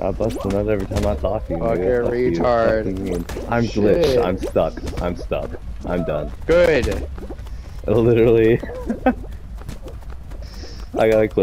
I bust a nut every time I talk to you. Fucking nigga. Fuck you. retard. Fuck you. I'm Shit. glitched. I'm stuck. I'm stuck. I'm done. Good. Literally. I gotta click.